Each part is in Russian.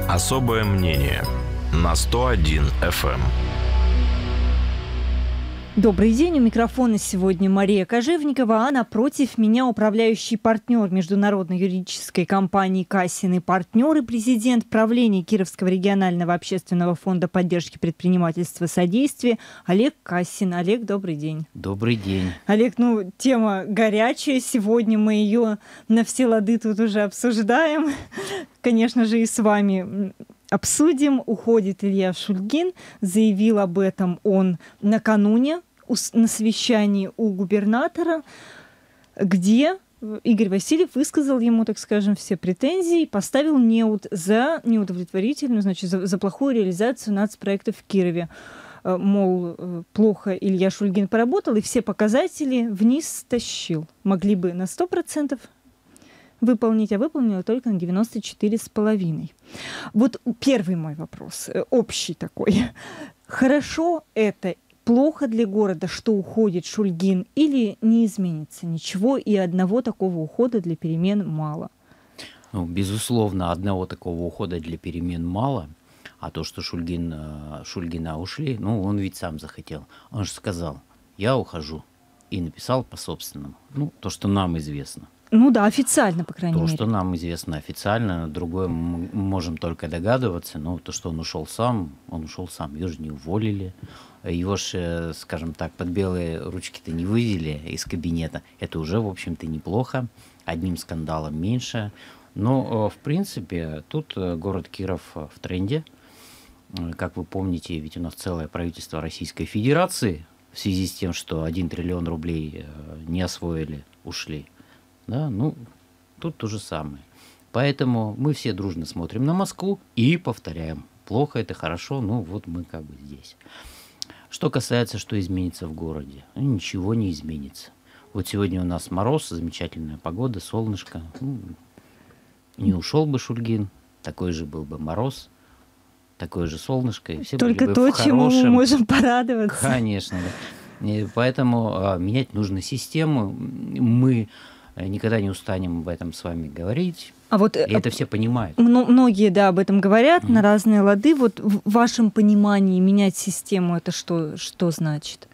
Особое мнение на 101 FM. Добрый день, у микрофона сегодня Мария Кожевникова, а напротив меня управляющий партнер международной юридической компании «Кассин и партнеры», президент правления Кировского регионального общественного фонда поддержки предпринимательства «Содействие» Олег Кассин. Олег, добрый день. Добрый день. Олег, тема горячая, сегодня мы ее на все лады тут уже обсуждаем, конечно же, и с вами обсудим. Уходит Илья Шульгин, заявил об этом он накануне на совещании у губернатора, где Игорь Васильев высказал ему, так скажем, все претензии, поставил неуд за неудовлетворительную, значит, за плохую реализацию нацпроекта в Кирове. Мол, плохо Илья Шульгин поработал, и все показатели вниз тащил. Могли бы на 100% выполнить, а выполнила только на 94,5%. Вот первый мой вопрос, общий такой. Хорошо это, плохо для города, что уходит Шульгин, или не изменится ничего, и одного такого ухода для перемен мало? Безусловно, одного такого ухода для перемен мало. А то, что Шульгина ушли, он ведь сам захотел. Он же сказал: я ухожу. И написал по собственному. То, что нам известно. Официально, по крайней мере. То, что нам известно официально, другое мы можем только догадываться. Но то, что он ушел сам. Его же не уволили. Его же, скажем так, под белые ручки-то не вывели из кабинета. Это уже, в общем-то, неплохо. Одним скандалом меньше. Но, в принципе, тут город Киров в тренде. Как вы помните, ведь у нас целое правительство Российской Федерации в связи с тем, что 1 триллион рублей не освоили, ушли. Да, тут то же самое. Поэтому мы все дружно смотрим на Москву и повторяем. Плохо это, хорошо, вот мы как бы здесь. Что касается, что изменится в городе. Ничего не изменится. Вот сегодня у нас мороз, замечательная погода, солнышко. Не ушел бы Шульгин, такой же был бы мороз, такое же солнышко. И все только были бы то, чему мы можем порадоваться. Конечно, да. И поэтому менять нужно систему. Мы никогда не устанем об этом с вами говорить. И это все понимают. Многие, об этом говорят на разные лады. Вот в вашем понимании менять систему, это что значит?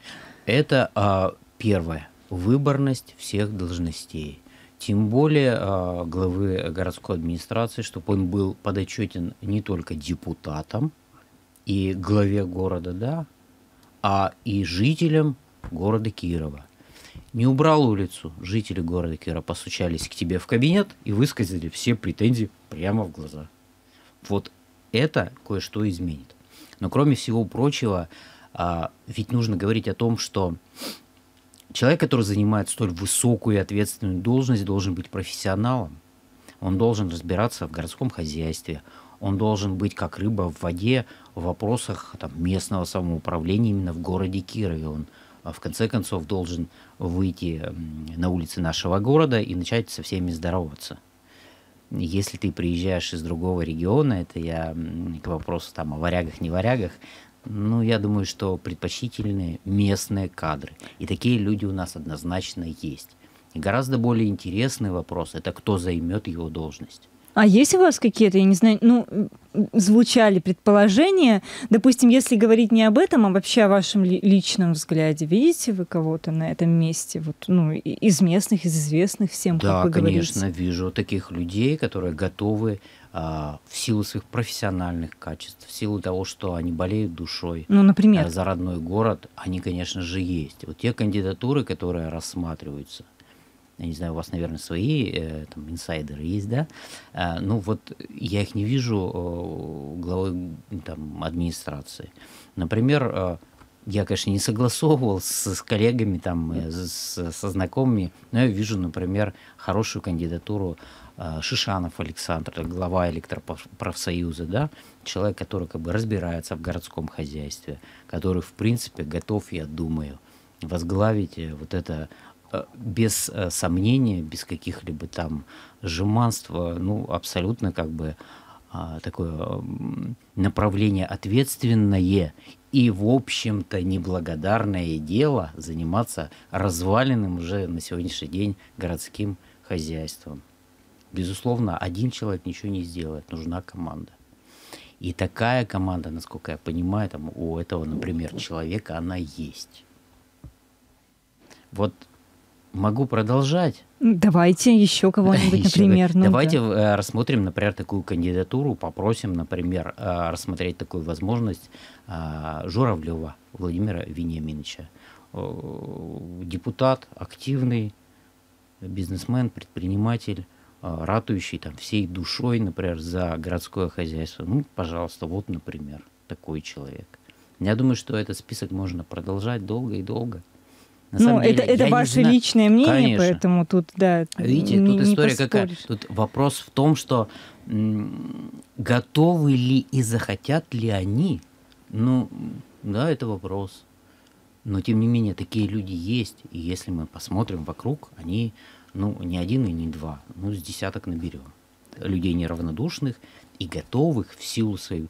Это первое. Выборность всех должностей. Тем более главы городской администрации, чтобы он был подотчетен не только депутатам и главе города, а и жителям города Кирова. Не убрал улицу, жители города Кирова постучались к тебе в кабинет и высказали все претензии прямо в глаза. Вот это кое-что изменит. Но кроме всего прочего, ведь нужно говорить о том, что человек, который занимает столь высокую и ответственную должность, должен быть профессионалом. Он должен разбираться в городском хозяйстве. Он должен быть как рыба в воде в вопросах местного самоуправления именно в городе Кирове. Он, в конце концов, должен выйти на улицы нашего города и начать со всеми здороваться. Если ты приезжаешь из другого региона, это я к вопросу о варягах, не варягах, я думаю, что предпочтительные местные кадры. И такие люди у нас однозначно есть. И гораздо более интересный вопрос – это кто займет его должность. А есть у вас какие-то, я не знаю, звучали предположения, допустим, если говорить не об этом, а вообще о вашем личном взгляде, видите вы кого-то на этом месте, из местных, из известных всем, как вы говорите? Да, конечно, вижу таких людей, которые готовы в силу своих профессиональных качеств, в силу того, что они болеют душой например? За родной город, они, конечно же, есть. Вот те кандидатуры, которые рассматриваются, я не знаю, у вас, наверное, свои инсайдеры есть, да? Я их не вижу главой администрации. Например, я, конечно, не согласовывал с коллегами, со знакомыми, но я вижу, например, хорошую кандидатуру Шишанов Александр, глава электропрофсоюза, да? Человек, который разбирается в городском хозяйстве, который, в принципе, готов, я думаю, возглавить это без сомнения, без каких-либо жеманства, абсолютно такое направление ответственное и, в общем-то, неблагодарное дело заниматься разваленным уже на сегодняшний день городским хозяйством. Безусловно, один человек ничего не сделает, нужна команда. И такая команда, насколько я понимаю, там у этого, например, человека она есть. Вот могу продолжать. Давайте еще кого-нибудь, например. Давайте рассмотрим, например, такую кандидатуру, попросим, например, рассмотреть такую возможность Журавлева Владимира Вениаминовича. Депутат, активный, бизнесмен, предприниматель, ратующий там всей душой, например, за городское хозяйство. Ну, пожалуйста, вот, например, такой человек. Я думаю, что этот список можно продолжать долго и долго. Ну, это ваше личное мнение, конечно. Поэтому тут, да, видите, тут история какая. Тут вопрос в том, что готовы ли и захотят ли они. Ну, да, это вопрос. Но, тем не менее, такие люди есть. И если мы посмотрим вокруг, они, ну, не один и не два, ну, с десяток наберем. Людей неравнодушных и готовых в силу своей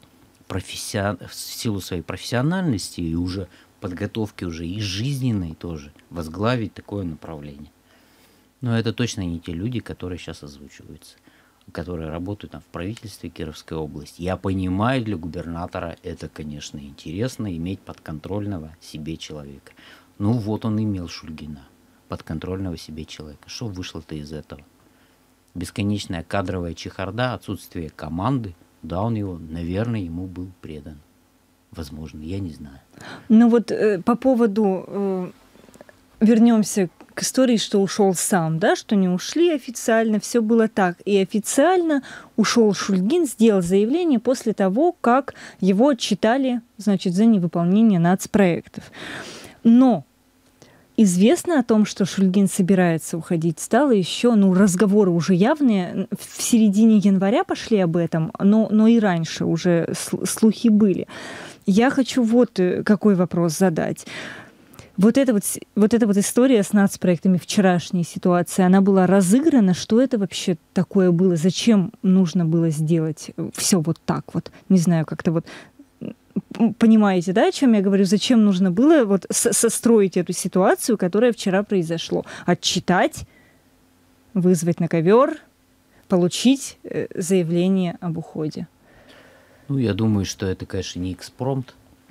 профессиональности и уже подготовки уже и жизненной тоже возглавить такое направление. Но это точно не те люди, которые сейчас озвучиваются, которые работают там в правительстве Кировской области. Я понимаю, для губернатора это, конечно, интересно иметь подконтрольного себе человека. Ну вот он имел Шульгина, подконтрольного себе человека. Что вышло-то из этого? Бесконечная кадровая чехарда, отсутствие команды. Да, он его, наверное, ему был предан. Возможно, я не знаю. Ну вот по поводу, вернемся к истории, что ушел сам, да, что не ушли официально, все было так. И официально ушел Шульгин, сделал заявление после того, как его отчитали, значит, за невыполнение нацпроектов. Но известно о том, что Шульгин собирается уходить, стало еще, ну, разговоры уже явные. В середине января пошли об этом, но и раньше уже слухи были. Я хочу вот какой вопрос задать. Вот эта вот история с нацпроектами, вчерашняя ситуация, она была разыграна. Что это вообще такое было? Зачем нужно было сделать все вот так вот? Не знаю, как-то вот... Понимаете, да, о чем я говорю? Зачем нужно было вот состроить эту ситуацию, которая вчера произошло? Отчитать, вызвать на ковер, получить заявление об уходе. Ну, я думаю, что это, конечно, не экспромт.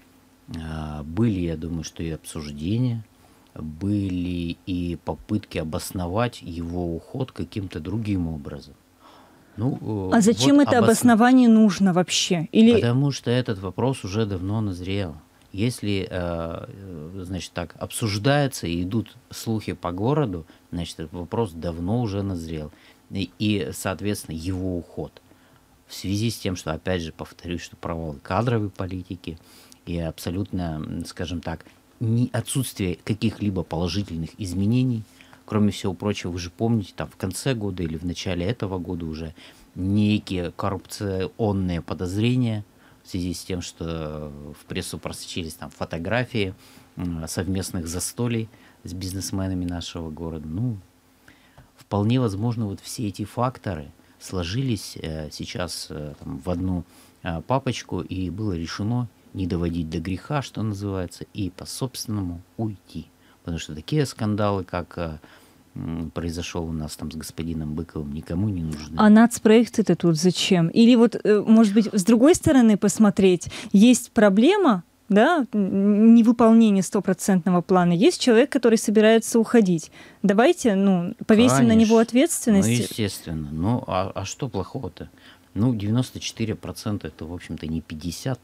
Были, я думаю, что и обсуждения, были и попытки обосновать его уход каким-то другим образом. Ну, а зачем вот это обоснование нужно вообще? Или... Потому что этот вопрос уже давно назрел. Если, значит, так обсуждается и идут слухи по городу, значит, этот вопрос давно уже назрел. И, соответственно, его уход. В связи с тем, что, опять же, повторюсь, что провал кадровой политики и абсолютно, скажем так, отсутствие каких-либо положительных изменений. Кроме всего прочего, вы же помните, там в конце года или в начале этого года уже некие коррупционные подозрения в связи с тем, что в прессу просочились там фотографии совместных застолий с бизнесменами нашего города. Ну, вполне возможно, вот все эти факторы сложились сейчас там, в одну папочку, и было решено не доводить до греха, что называется, и по-собственному уйти. Потому что такие скандалы, как произошел у нас там с господином Быковым, никому не нужны. А нацпроекты-то тут зачем? Или вот, может быть, с другой стороны посмотреть, есть проблема, да, невыполнение 100% плана, есть человек, который собирается уходить. Давайте, ну, повесим Конечно. На него ответственность. Ну, естественно. Ну, а что плохого-то? Ну, 94% это, в общем-то, не 50%.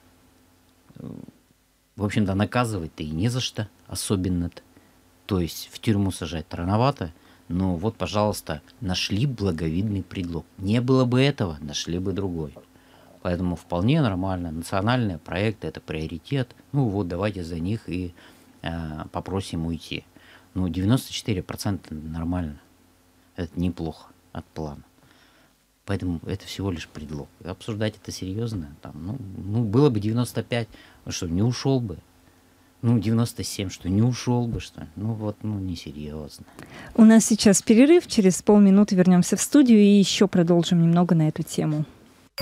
В общем-то, наказывать-то и не за что особенно-то. То есть в тюрьму сажать рановато, но вот, пожалуйста, нашли благовидный предлог. Не было бы этого, нашли бы другой. Поэтому вполне нормально. Национальные проекты – это приоритет. Ну вот, давайте за них и попросим уйти. Ну, 94% нормально. Это неплохо от плана. Поэтому это всего лишь предлог. Обсуждать это серьезно. Там, ну, было бы 95, что не ушел бы. Ну, 97, что не ушел бы, что ну вот, ну, несерьезно. У нас сейчас перерыв, через полминуты вернемся в студию и еще продолжим немного на эту тему.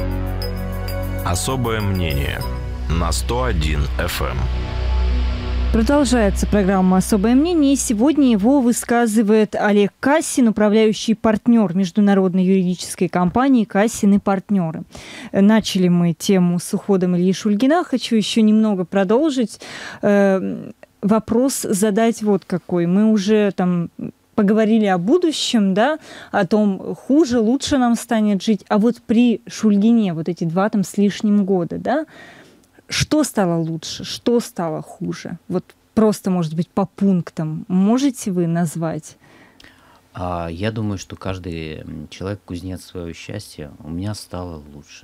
Особое мнение на 101 FM. Продолжается программа «Особое мнение», и сегодня его высказывает Олег Кассин, управляющий партнер международной юридической компании «Кассин и партнеры». Начали мы тему с уходом Ильи Шульгина. Хочу еще немного продолжить. Вопрос задать вот какой. Мы уже там поговорили о будущем, да, о том, хуже, лучше нам станет жить. А вот при Шульгине, вот эти 2 с лишним года, да, что стало лучше, что стало хуже? Вот просто, может быть, по пунктам можете вы назвать? Я думаю, что каждый человек кузнец своего счастья. У меня стало лучше.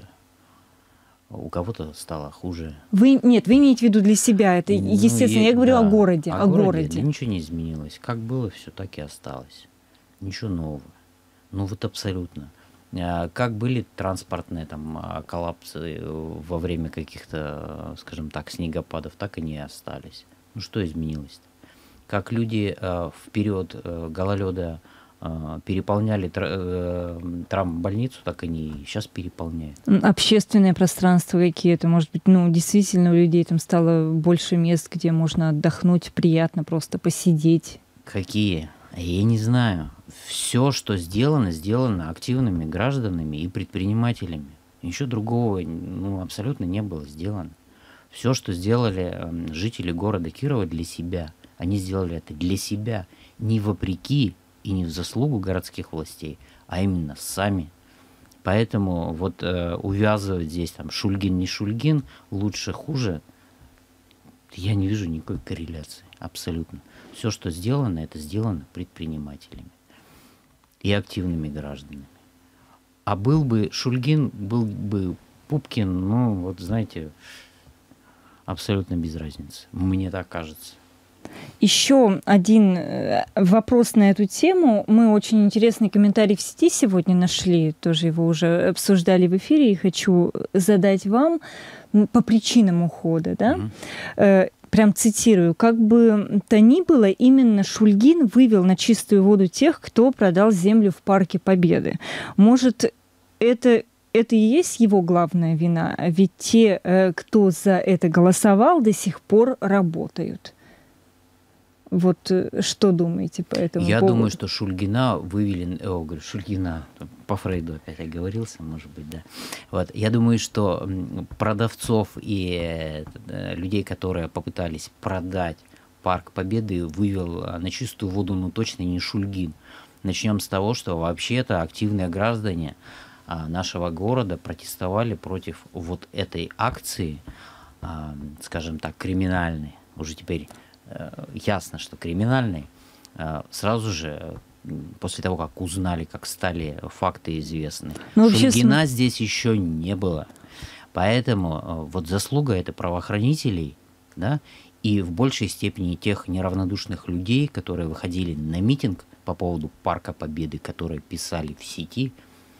У кого-то стало хуже. Нет, вы имеете в виду для себя. Это, естественно, я говорю, да, о городе. О городе. Да, ничего не изменилось. Как было, все так и осталось. Ничего нового. Ну вот абсолютно. Как были транспортные там коллапсы во время каких-то, скажем так, снегопадов, так и не остались. Ну что изменилось-то? Как люди в период гололеда переполняли травмбольницу, так они и сейчас переполняют. Общественные пространства какие-то, может быть, ну, действительно у людей там стало больше мест, где можно отдохнуть, приятно просто посидеть. Какие? Я не знаю. Все, что сделано, сделано активными гражданами и предпринимателями. Ничего другого абсолютно не было сделано. Все, что сделали жители города Кирова для себя, они сделали это для себя, не вопреки и не в заслугу городских властей, а именно сами. Поэтому вот увязывать здесь там Шульгин, не Шульгин, лучше, хуже, я не вижу никакой корреляции. Абсолютно. Все, что сделано, это сделано предпринимателями и активными гражданами. А был бы Шульгин, был бы Пупкин, ну, вот знаете, абсолютно без разницы. Мне так кажется. Еще один вопрос на эту тему. Мы очень интересный комментарий в сети сегодня нашли, тоже его уже обсуждали в эфире, и хочу задать вам по причинам ухода. Да? Прям цитирую. «Как бы то ни было, именно Шульгин вывел на чистую воду тех, кто продал землю в Парке Победы. Может, это и есть его главная вина? Ведь те, кто за это голосовал, до сих пор работают». Вот что думаете по этому поводу? Я думаю, что Шульгина вывели... Шульгина, по Фрейду опять оговорился, может быть, да. Вот. Я думаю, что продавцов и людей, которые попытались продать Парк Победы, вывел на чистую воду, точно не Шульгин. Начнем с того, что вообще-то активные граждане нашего города протестовали против вот этой акции, скажем так, криминальной. Уже теперь ясно, что криминальной, сразу же после того, как узнали, как стали факты известны. Шульгина здесь еще не было. Поэтому вот заслуга это правоохранителей, да, и в большей степени тех неравнодушных людей, которые выходили на митинг по поводу Парка Победы, которые писали в сети,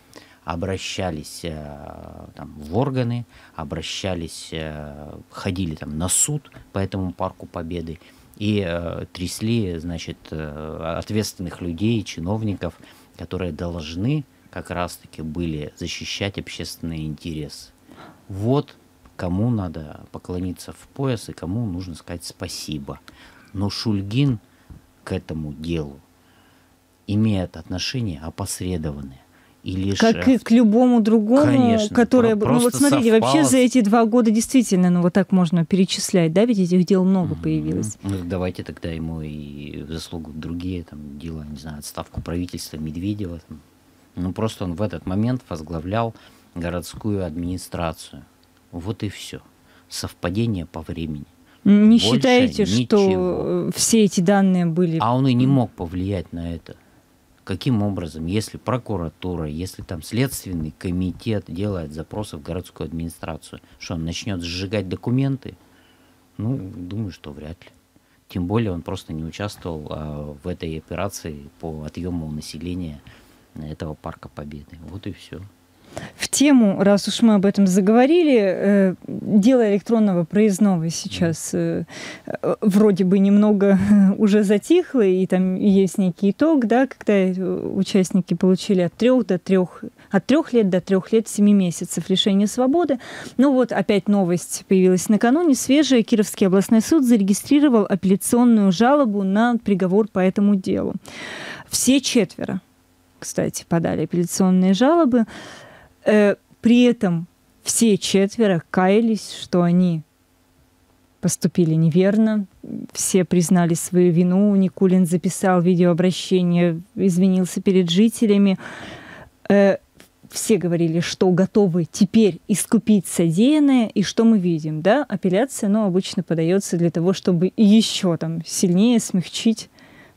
обращались там, в органы, обращались, ходили там на суд по этому Парку Победы и трясли, значит, ответственных людей, чиновников, которые должны как раз-таки были защищать общественные интересы. Вот кому надо поклониться в пояс и кому нужно сказать спасибо. Но Шульгин к этому делу имеет отношение опосредованное. И лишь, как и к любому другому, конечно, которое... Ну вот смотрите, совпало. Вообще за эти 2 года действительно, вот так можно перечислять, да, ведь этих дел много появилось. Ну, давайте тогда ему и в заслугу другие там дела, не знаю, отставку правительства Медведева. Там. Просто он в этот момент возглавлял городскую администрацию. Вот и все. Совпадение по времени. Не Больше считаете, ничего. Что все эти данные были... А он и не мог повлиять на это. Каким образом, если прокуратура, если там следственный комитет делает запросы в городскую администрацию, что он начнет сжигать документы? Думаю, что вряд ли. Тем более он просто не участвовал в этой операции по отъему населения этого Парка Победы. Вот и все. В тему, раз уж мы об этом заговорили, дело электронного проездного сейчас вроде бы немного уже затихло, и там есть некий итог, да, когда участники получили от 3 лет до 3 лет 7 месяцев лишения свободы. Ну вот опять новость появилась накануне. Свежая. Кировский областной суд зарегистрировал апелляционную жалобу на приговор по этому делу. Все 4, кстати, подали апелляционные жалобы. При этом все 4 каялись, что они поступили неверно. Все признали свою вину. Никулин записал видеообращение, извинился перед жителями. Все говорили, что готовы теперь искупить содеянное. И что мы видим? Да? Апелляция, обычно подается для того, чтобы еще там сильнее смягчить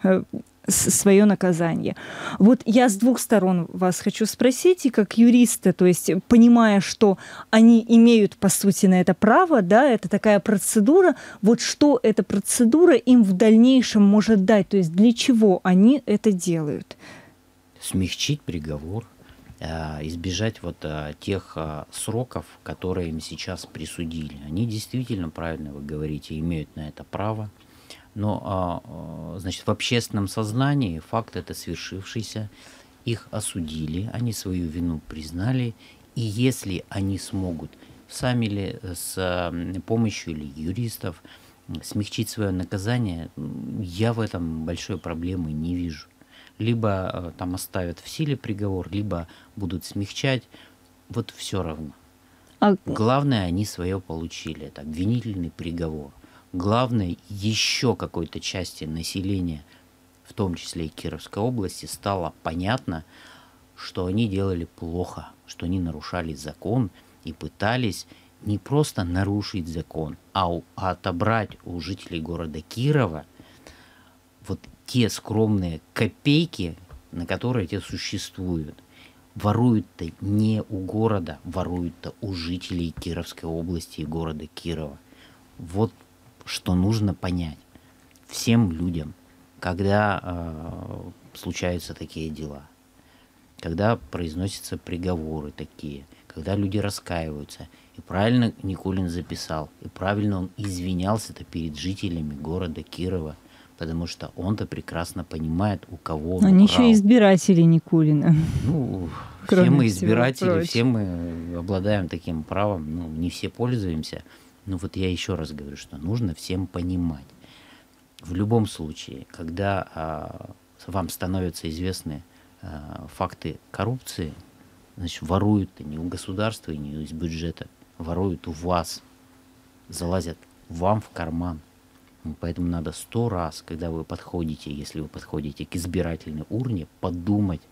свое наказание. Вот я с 2 сторон вас хочу спросить, и как юриста, то есть понимая, что они имеют, по сути, на это право, да, это такая процедура, вот что эта процедура им в дальнейшем может дать, то есть для чего они это делают? Смягчить приговор, избежать вот тех сроков, которые им сейчас присудили. Они действительно, правильно вы говорите, имеют на это право. Но, значит, в общественном сознании факт это свершившийся, их осудили, они свою вину признали, и если они смогут сами ли с помощью или юристов смягчить свое наказание, я в этом большой проблемы не вижу. Либо там оставят в силе приговор, либо будут смягчать, вот все равно. Главное, они свое получили, это обвинительный приговор. Главное, еще какой-то части населения, в том числе и Кировской области, стало понятно, что они делали плохо, что они нарушали закон и пытались не просто нарушить закон, а отобрать у жителей города Кирова вот те скромные копейки, на которые те существуют. Воруют-то не у города, воруют-то у жителей Кировской области и города Кирова. Вот что нужно понять всем людям, когда случаются такие дела, когда произносятся приговоры такие, когда люди раскаиваются. И правильно Никулин записал, и правильно он извинялся-то перед жителями города Кирова, потому что он-то прекрасно понимает, у кого он Они украл. еще избиратели Никулина. Все мы избиратели, все мы обладаем таким правом, не все пользуемся. Но вот я еще раз говорю, что нужно всем понимать. В любом случае, когда вам становятся известны факты коррупции, значит, воруют не у государства и не из бюджета, воруют у вас, залазят вам в карман. Поэтому надо 100 раз, когда вы подходите, если вы подходите к избирательной урне, подумать,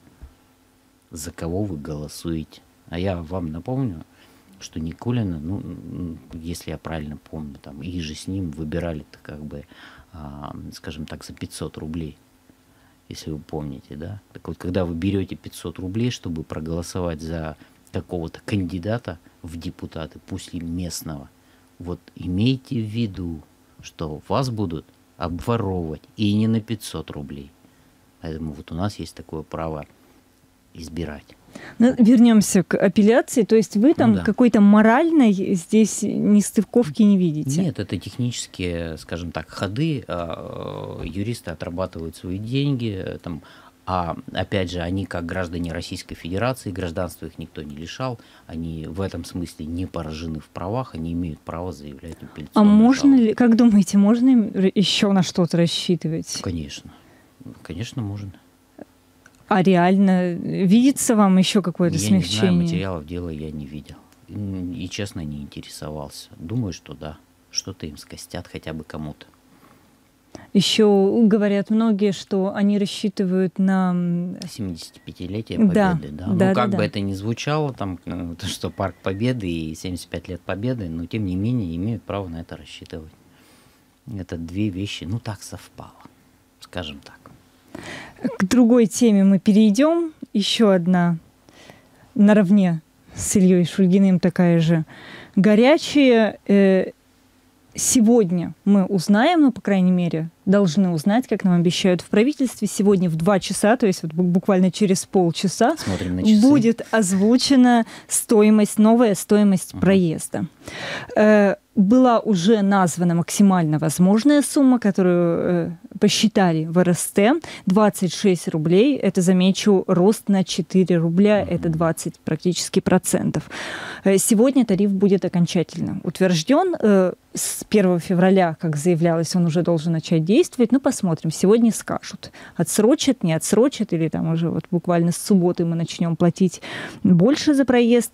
за кого вы голосуете. А я вам напомню, что Никулина, если я правильно помню, там, и же с ним выбирали-то как бы, скажем так, за 500 рублей, если вы помните, да. Так вот, когда вы берете 500 рублей, чтобы проголосовать за какого-то кандидата в депутаты, пусть и местного, вот имейте в виду, что вас будут обворовывать и не на 500 рублей. Поэтому вот у нас есть такое право избирать. Вернемся к апелляции. То есть вы там какой-то моральной здесь нестыковки не видите? Нет, это технические, скажем так, ходы. Юристы отрабатывают свои деньги. А опять же, они как граждане Российской Федерации, гражданства их никто не лишал, они в этом смысле не поражены в правах, они имеют право заявлять апелляционную жалобу. А можно ли, как думаете, можно им еще на что-то рассчитывать? Конечно. Конечно, можно. А реально видится вам еще какое-то смягчение? Я не знаю, материалов дела я не видел. И, честно, не интересовался. Думаю, что да. Что-то им скостят хотя бы кому-то. Еще говорят многие, что они рассчитывают на 75-летие Победы. Да. Как бы это ни звучало, там, что Парк Победы и 75 лет Победы, но тем не менее имеют право на это рассчитывать. Это две вещи, так совпало, скажем так. К другой теме мы перейдем. Еще одна наравне с Ильей Шульгиным такая же горячая. Сегодня мы узнаем, по крайней мере, должны узнать, как нам обещают в правительстве. Сегодня в 2 часа, то есть вот буквально через полчаса, будет озвучена новая стоимость проезда. Была уже названа максимально возможная сумма, которую посчитали в РСТ. 26 рублей. Это, замечу, рост на 4 рубля. Это 20 практически процентов. Сегодня тариф будет окончательно утвержден. С 1 февраля, как заявлялось, он уже должен начать действовать. Ну, посмотрим. Сегодня скажут. Отсрочат, не отсрочат. Или там уже вот буквально с субботы мы начнем платить больше за проезд.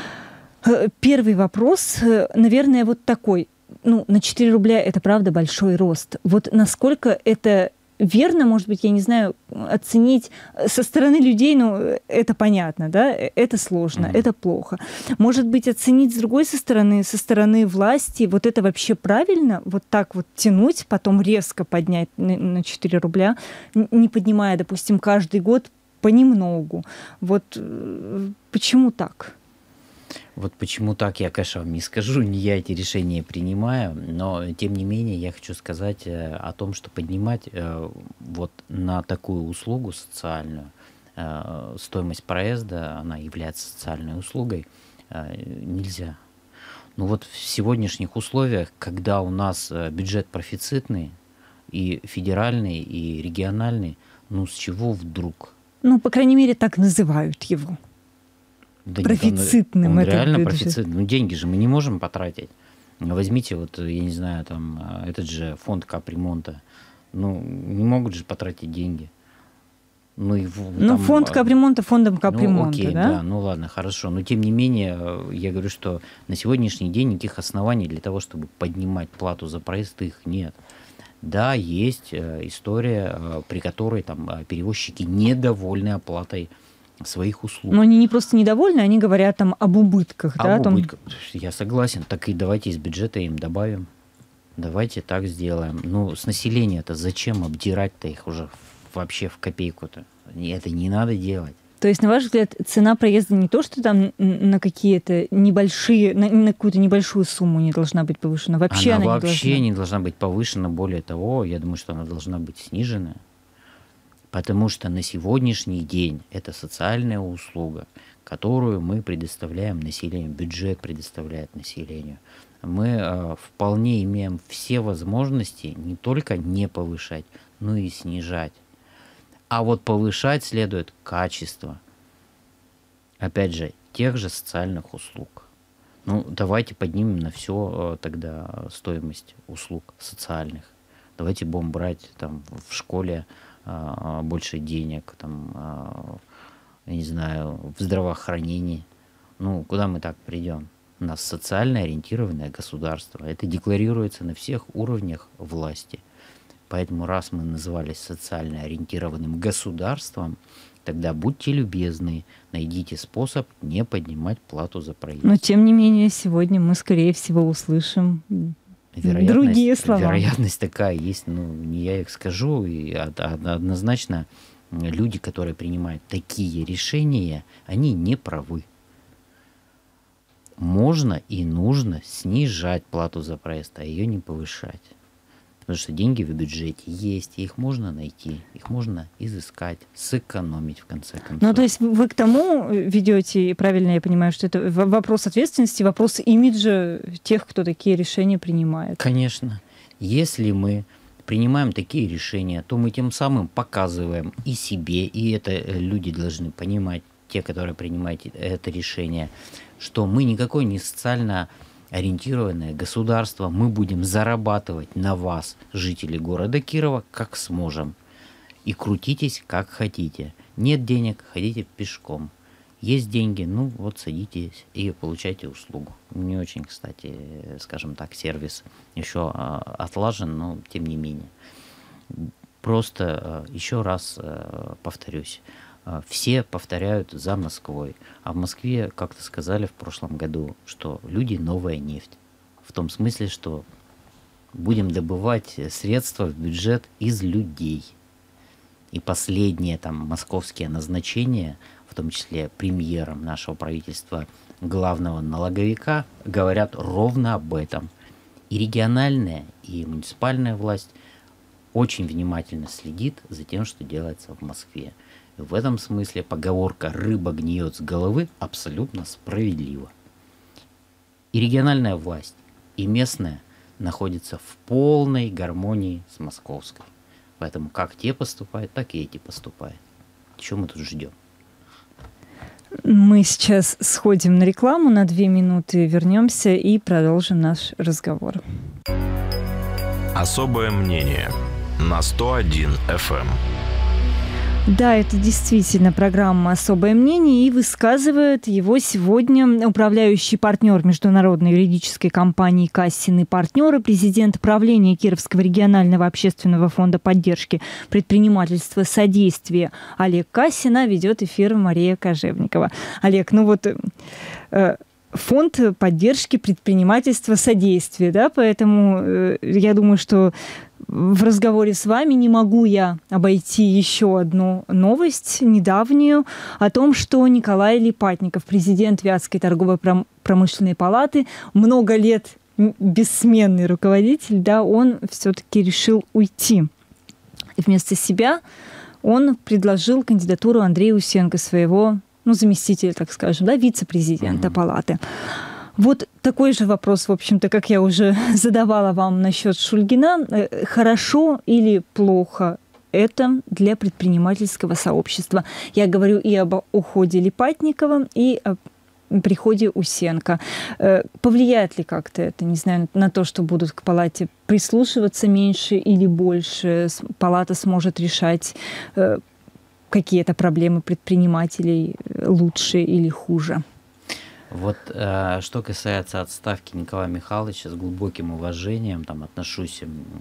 Первый вопрос, наверное, вот такой. Ну, на 4 рубля это правда большой рост. Вот насколько это верно, может быть, я не знаю, оценить со стороны людей, ну, это понятно, да, это сложно, это плохо. Может быть, оценить с другой со стороны власти, вот это вообще правильно, вот так вот тянуть, потом резко поднять на 4 рубля, не поднимая, допустим, каждый год понемногу. Вот почему так? Вот почему так, я, конечно, вам не скажу, не я эти решения принимаю, но, тем не менее, я хочу сказать о том, что поднимать вот на такую услугу социальную, стоимость проезда, она является социальной услугой, нельзя. Ну вот в сегодняшних условиях, когда у нас бюджет профицитный, и федеральный, и региональный, ну с чего вдруг? Ну, по крайней мере, так называют его. Да профицитным. Он реально профицитный. Ну, деньги же мы не можем потратить. Возьмите, вот, я не знаю, там, этот же фонд капремонта. Ну, не могут же потратить деньги. Ну, там, фонд капремонта фондом капремонта, окей, да? Да, ну ладно, хорошо. Но, тем не менее, я говорю, что на сегодняшний день никаких оснований для того, чтобы поднимать плату за проезд, их нет. Да, есть история, при которой там перевозчики недовольны оплатой своих услуг. Но они не просто недовольны, они говорят там об убытках. Об убытках. Я согласен. Так и давайте из бюджета им добавим. Давайте так сделаем. Ну, с населения-то зачем обдирать-то их уже вообще в копейку-то? Это не надо делать. То есть, на ваш взгляд, цена проезда не то, что там на какие-то небольшие, на какую-то небольшую сумму не должна быть повышена. Вообще она вообще не должна быть повышена. Более того, я думаю, что она должна быть снижена. Потому что на сегодняшний день это социальная услуга, которую мы предоставляем населению, бюджет предоставляет населению. Мы вполне имеем все возможности не только не повышать, но и снижать. А вот повышать следует качество, опять же, тех же социальных услуг. Ну, давайте поднимем на все тогда стоимость услуг социальных. Давайте будем брать там в школе больше денег, там, я не знаю, в здравоохранении. Ну, куда мы так придем? У нас социально ориентированное государство. Это декларируется на всех уровнях власти. Поэтому раз мы назывались социально ориентированным государством, тогда будьте любезны, найдите способ не поднимать плату за проезд. Но, тем не менее, сегодня мы, скорее всего, услышим другие слова. Вероятность такая есть, ну, не я их скажу, и однозначно люди, которые принимают такие решения, они не правы. Можно и нужно снижать плату за проезд, а ее не повышать. Потому что деньги в бюджете есть, и их можно найти, их можно изыскать, сэкономить в конце концов. Ну, то есть вы к тому ведете, и правильно я понимаю, что это вопрос ответственности, вопрос имиджа тех, кто такие решения принимает. Конечно. Если мы принимаем такие решения, то мы тем самым показываем и себе, и это люди должны понимать, те, которые принимают это решение, что мы никакой не социально ориентированное государство, мы будем зарабатывать на вас, жители города Кирова, как сможем. И крутитесь, как хотите. Нет денег, ходите пешком. Есть деньги, ну вот садитесь и получайте услугу. Не очень, кстати, скажем так, сервис еще отлажен, но тем не менее. Просто еще раз повторюсь. Все повторяют за Москвой. А в Москве как-то сказали в прошлом году, что люди — новая нефть. В том смысле, что будем добывать средства в бюджет из людей. И последние там московские назначения, в том числе премьером нашего правительства, главного налоговика, говорят ровно об этом. И региональная, и муниципальная власть очень внимательно следит за тем, что делается в Москве. И в этом смысле поговорка «рыба гниет с головы» абсолютно справедлива. И региональная власть, и местная находятся в полной гармонии с московской. Поэтому как те поступают, так и эти поступают. Чего мы тут ждем? Мы сейчас сходим на рекламу на 2 минуты, вернемся и продолжим наш разговор. Особое мнение на 101 FM. Да, это действительно программа «Особое мнение», и высказывает его сегодня управляющий партнер международной юридической компании «Кассин и партнеры», президент правления Кировского регионального общественного фонда поддержки предпринимательства «Содействие» Олег Кассин, а ведет эфир Мария Кожевникова. Олег, фонд поддержки предпринимательства «Содействие», да, поэтому я думаю, что в разговоре с вами не могу я обойти еще одну новость недавнюю о том, что Николай Липатников, президент Вятской торгово-промышленной палаты, много лет бессменный руководитель, да, он все-таки решил уйти. И вместо себя он предложил кандидатуру Андрея Усенко, своего, заместителя, так скажем, да, вице-президента палаты. Вот такой же вопрос, в общем-то, как я уже задавала вам насчет Шульгина. Хорошо или плохо это для предпринимательского сообщества? Я говорю и об уходе Липатникова, и о приходе Усенко. Повлияет ли как-то это, не знаю, на то, что будут к палате прислушиваться меньше или больше? Палата сможет решать какие-то проблемы предпринимателей лучше или хуже? Вот что касается отставки Николая Михайловича, с глубоким уважением отношусь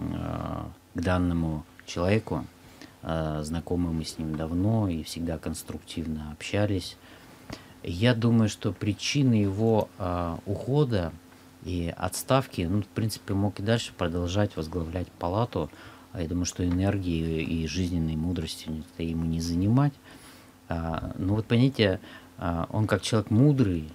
к данному человеку. Знакомы мы с ним давно и всегда конструктивно общались. Я думаю, что причины его ухода и отставки, в принципе, мог и дальше продолжать возглавлять палату. Я думаю, что энергии и жизненной мудрости ему не занимать. Но вот, понимаете, он как человек мудрый,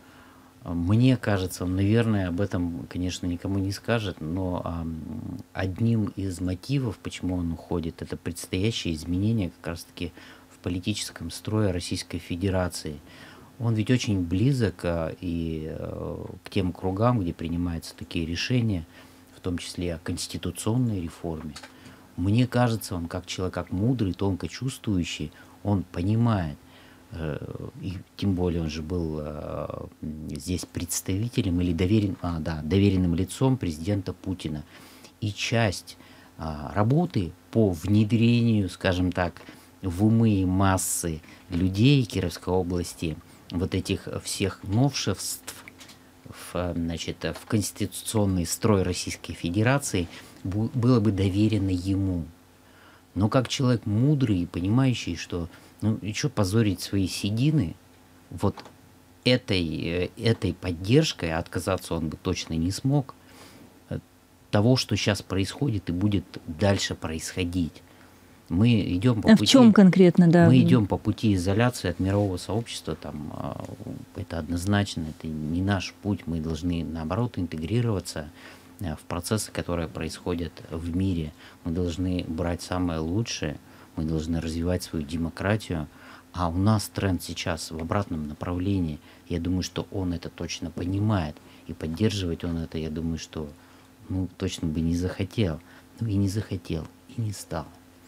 мне кажется, он, наверное, об этом, конечно, никому не скажет, но одним из мотивов, почему он уходит, это предстоящие изменения как раз-таки в политическом строе Российской Федерации. Он ведь очень близок и к тем кругам, где принимаются такие решения, в том числе о конституционной реформе. Мне кажется, он как человек, как мудрый, тонко чувствующий, он понимает, и тем более он же был здесь представителем или доверенным лицом президента Путина. И часть работы по внедрению, скажем так, в умы и массы людей Кировской области вот этих всех новшеств в конституционный строй Российской Федерации было бы доверено ему. Но как человек мудрый и понимающий, что и что позорить свои седины, вот этой поддержкой отказаться он бы точно не смог. Того, что сейчас происходит и будет дальше происходить. Мы идем по пути, в чем конкретно, да? Мы идем по пути изоляции от мирового сообщества, это однозначно, это не наш путь, мы должны, наоборот, интегрироваться в процессы, которые происходят в мире. Мы должны брать самое лучшее, мы должны развивать свою демократию, а у нас тренд сейчас в обратном направлении. Я думаю, что он это точно понимает, и поддерживать он это, я думаю, что точно бы не захотел. И не захотел, и не стал.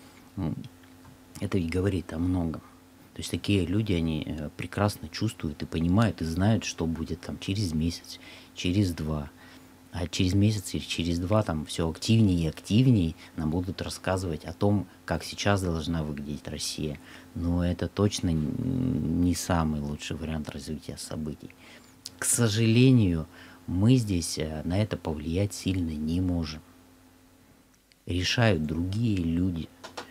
Это ведь говорит о многом. То есть такие люди, они прекрасно чувствуют и понимают, и знают, что будет через месяц, через 2. А через месяц или через 2 все активнее и активнее нам будут рассказывать о том, как сейчас должна выглядеть Россия. Но это точно не самый лучший вариант развития событий. К сожалению, мы здесь на это повлиять сильно не можем. Решают другие люди.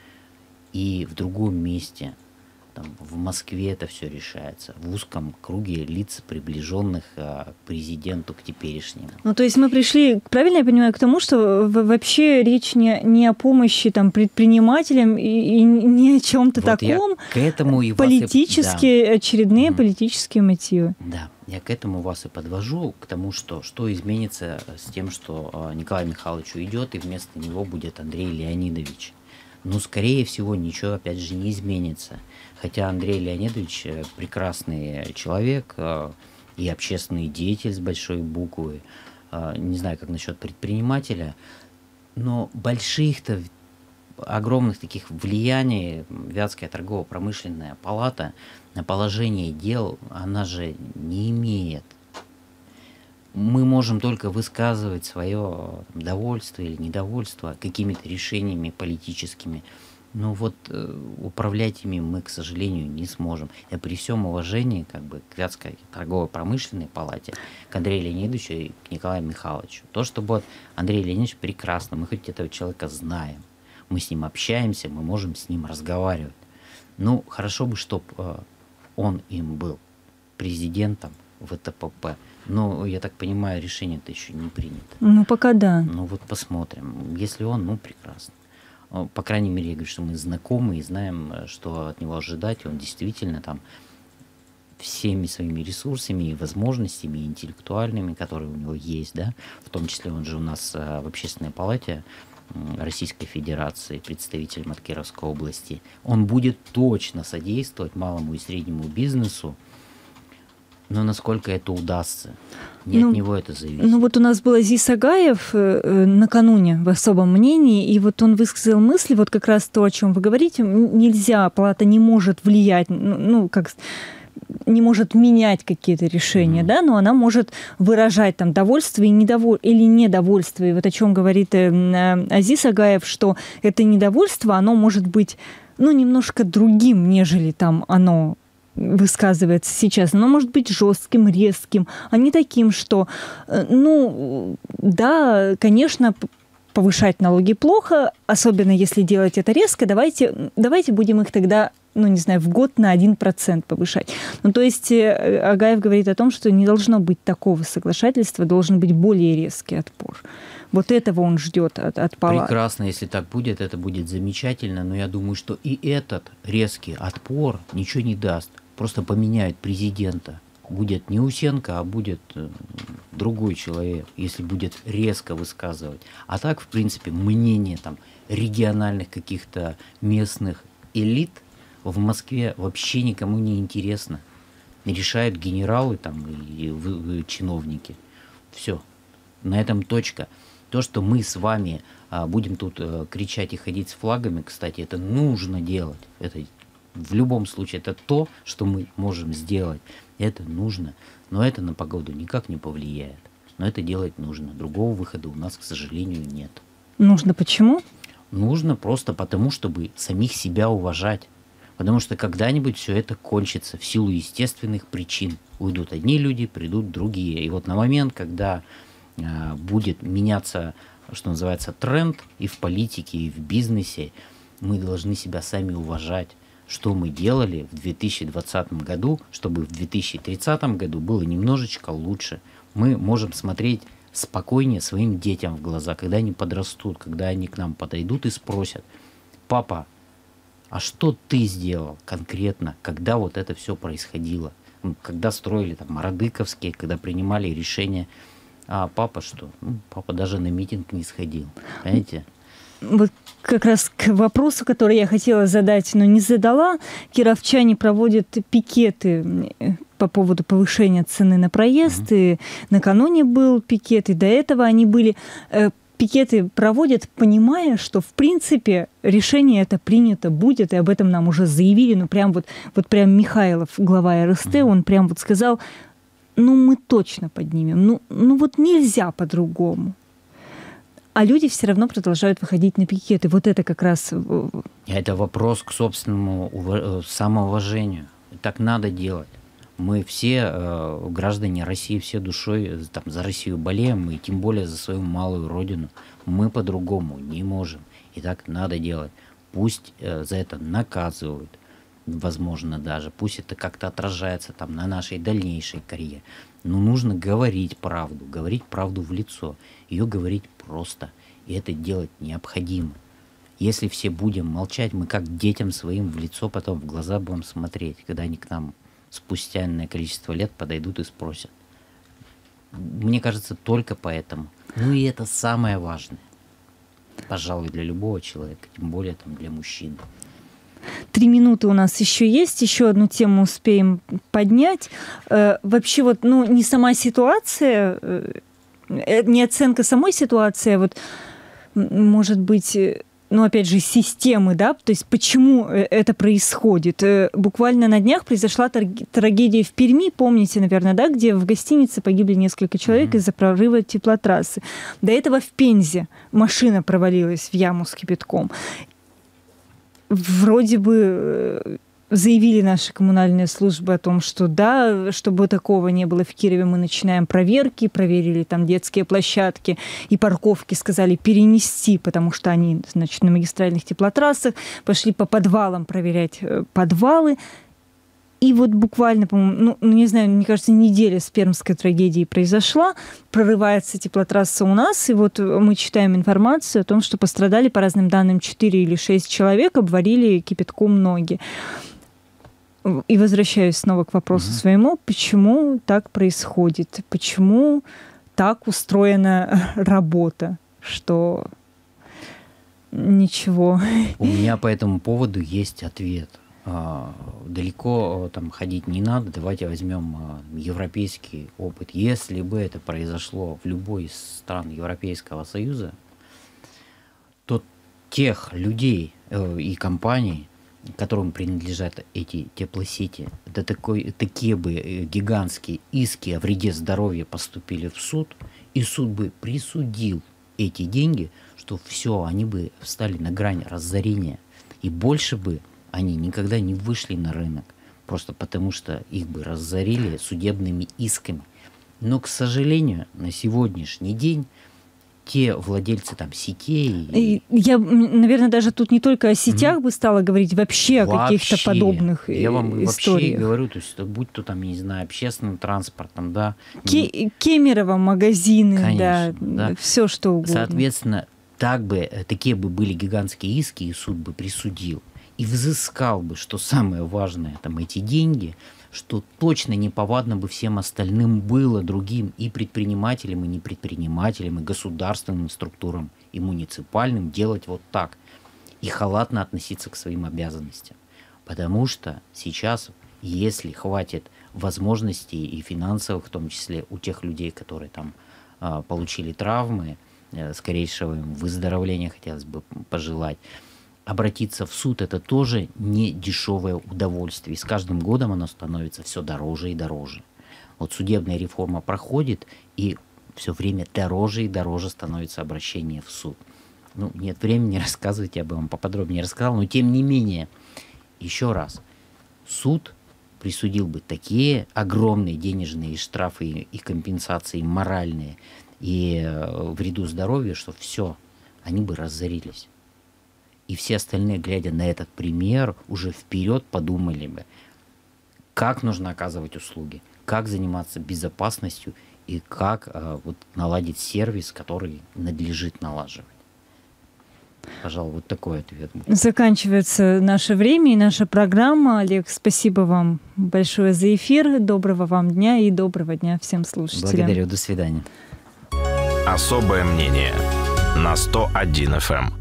И в другом месте, в Москве это все решается, в узком круге лиц, приближенных к президенту, к теперешнему. То есть мы пришли, правильно я понимаю, к тому, что вообще речь не о помощи предпринимателям и не о чем-то таком, к этому и очередные политические мотивы. Да, Я к этому вас и подвожу, к тому, что изменится с тем, что Николай Михайлович уйдет, и вместо него будет Андрей Леонидович. Ну, скорее всего, ничего, опять же, не изменится. Хотя Андрей Леонидович прекрасный человек и общественный деятель с большой буквы. Не знаю, как насчет предпринимателя, но больших-то, огромных таких влияний Вятская торгово-промышленная палата на положение дел, она же не имеет. Мы можем только высказывать свое довольство или недовольство какими-то решениями политическими, но вот управлять ими мы, к сожалению, не сможем. И при всем уважении как бы, к Вятской торгово-промышленной палате, к Андрею Леонидовичу и к Николаю Михайловичу. То, что вот Андрей Леонидович прекрасно, мы хоть этого человека знаем, мы с ним общаемся, мы можем с ним разговаривать. Ну, хорошо бы, чтобы он им был президентом ВТПП. Но, я так понимаю, решение-то еще не принято. Ну, пока да. Ну, вот посмотрим. Если он, ну, прекрасно. По крайней мере, я говорю, что мы знакомы и знаем, что от него ожидать. Он действительно там всеми своими ресурсами и возможностями интеллектуальными, которые у него есть, да, в том числе он же у нас в Общественной палате Российской Федерации, представителем от Кировской области, он будет точно содействовать малому и среднему бизнесу, но насколько это удастся, не от него это зависит. Ну вот у нас был Азиз Агаев накануне в особом мнении, и вот он высказал мысли, вот как раз то, о чем вы говорите, нельзя, палата не может влиять, ну как не может менять какие-то решения, да, но она может выражать там довольство и или недовольство. И вот о чем говорит Азиз Агаев, что это недовольство, оно может быть, ну, немножко другим, нежели там оно высказывается сейчас. Оно может быть жестким, резким, а не таким, что, ну, да, конечно, повышать налоги плохо, особенно если делать это резко, давайте будем их тогда, ну, не знаю, в год на 1% повышать. Ну, то есть Агаев говорит о том, что не должно быть такого соглашательства, должен быть более резкий отпор. Вот этого он ждет от палаты. Прекрасно, если так будет, это будет замечательно, но я думаю, что и этот резкий отпор ничего не даст. Просто поменяют президента. Будет не Усенко, а будет другой человек, если будет резко высказывать. А так, в принципе, мнение там региональных каких-то местных элит в Москве вообще никому не интересно. Решают генералы там и чиновники. Все. На этом точка. То, что мы с вами будем тут кричать и ходить с флагами, кстати, это нужно делать. Это в любом случае это то, что мы можем сделать. Это нужно. Но это на погоду никак не повлияет. Но это делать нужно. Другого выхода у нас, к сожалению, нет. Нужно почему? Нужно просто потому, чтобы самих себя уважать. Потому что когда-нибудь все это кончится в силу естественных причин. Уйдут одни люди, придут другие. И вот на момент, когда будет меняться, что называется, тренд и в политике, и в бизнесе, мы должны себя сами уважать. Что мы делали в 2020 году, чтобы в 2030 году было немножечко лучше. Мы можем смотреть спокойнее своим детям в глаза, когда они подрастут, когда они к нам подойдут и спросят: папа, а что ты сделал конкретно, когда вот это все происходило? Когда строили там Радыковские, когда принимали решения. А папа что? Папа даже на митинг не сходил. Понимаете? Вот как раз к вопросу, который я хотела задать, но не задала. Кировчане проводят пикеты по поводу повышения цены на проезд. И накануне был пикет, и до этого они были. Пикеты проводят, понимая, что, в принципе, решение это принято будет, и об этом нам уже заявили. Ну, прям вот прям Михайлов, глава РСТ, он прям вот сказал: ну, мы точно поднимем. Ну вот нельзя по-другому. А люди все равно продолжают выходить на пикеты. Вот это как раз... Это вопрос к собственному самоуважению. Так надо делать. Мы все, граждане России, все душой там, за Россию болеем, и тем более за свою малую родину. Мы по-другому не можем. И так надо делать. Пусть за это наказывают, возможно, даже. Пусть это как-то отражается там, на нашей дальнейшей карьере. Но нужно говорить правду в лицо. Ее говорить просто. И это делать необходимо. Если все будем молчать, мы как детям своим в лицо потом в глаза будем смотреть, когда они к нам спустя энное количество лет подойдут и спросят. Мне кажется, только поэтому. Ну и это самое важное, пожалуй, для любого человека, тем более там, для мужчин. 3 минуты у нас еще есть, еще одну тему успеем поднять. Вообще вот, ну, не сама ситуация, не оценка самой ситуации, а вот, может быть, ну, опять же, системы, да, то есть почему это происходит. Буквально на днях произошла трагедия в Перми, помните, наверное, да, где в гостинице погибли несколько человек из-за прорыва теплотрассы. До этого в Пензе машина провалилась в яму с кипятком. Вроде бы заявили наши коммунальные службы о том, что да, чтобы такого не было в Кирове, мы начинаем проверки, проверили там детские площадки и парковки, сказали перенести, потому что они, значит, на магистральных теплотрассах, пошли по подвалам проверять подвалы. И вот буквально, по-моему, ну, не знаю, мне кажется, неделя с пермской трагедией произошла, прорывается теплотрасса у нас, и вот мы читаем информацию о том, что пострадали, по разным данным, 4 или 6 человек, обварили кипятком ноги. И возвращаюсь снова к вопросу своему, почему так происходит, почему так устроена работа, что ничего. У меня по этому поводу есть ответ. Далеко там ходить не надо. Давайте возьмем европейский опыт. Если бы это произошло в любой из стран Европейского Союза, то тех людей и компаний, которым принадлежат эти теплосети, да такие бы гигантские иски о вреде здоровья поступили в суд, и суд бы присудил эти деньги, что все, они бы встали на грань разорения, и больше бы они никогда не вышли на рынок, просто потому что их бы разорили судебными исками. Но, к сожалению, на сегодняшний день те владельцы там сетей... Я, наверное, даже тут не только о сетях бы стала говорить, вообще о каких-то подобных историях. Я вам вообще говорю, то есть будь то там, я не знаю, общественным транспортом, да. Кемерово, магазины, конечно, да, все что угодно. Соответственно, такие бы были гигантские иски, и суд бы присудил. И взыскал бы, что самое важное, там эти деньги, что точно неповадно бы всем остальным было, другим и предпринимателям, и непредпринимателям, и государственным структурам, и муниципальным делать вот так. И халатно относиться к своим обязанностям. Потому что сейчас, если хватит возможностей и финансовых, в том числе у тех людей, которые там получили травмы, скорейшего выздоровления хотелось бы пожелать, обратиться в суд — это тоже не дешевое удовольствие. И с каждым годом оно становится все дороже и дороже. Вот судебная реформа проходит, и все время дороже и дороже становится обращение в суд. Ну, нет времени рассказывать, я бы вам поподробнее рассказал, но тем не менее, еще раз, суд присудил бы такие огромные денежные штрафы и компенсации моральные и вреду здоровью, что все, они бы разорились. И все остальные, глядя на этот пример, уже вперед подумали бы, как нужно оказывать услуги, как заниматься безопасностью и как вот наладить сервис, который надлежит налаживать. Пожалуй, вот такой ответ. Заканчивается наше время и наша программа. Олег, спасибо вам большое за эфир. Доброго вам дня и доброго дня всем слушателям. Благодарю, до свидания. Особое мнение на 101 FM.